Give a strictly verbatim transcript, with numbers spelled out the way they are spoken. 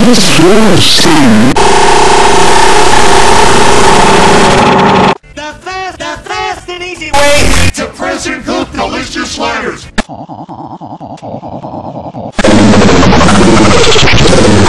is your sin? The fast, the fast and easy way to prison cook delicious sliders.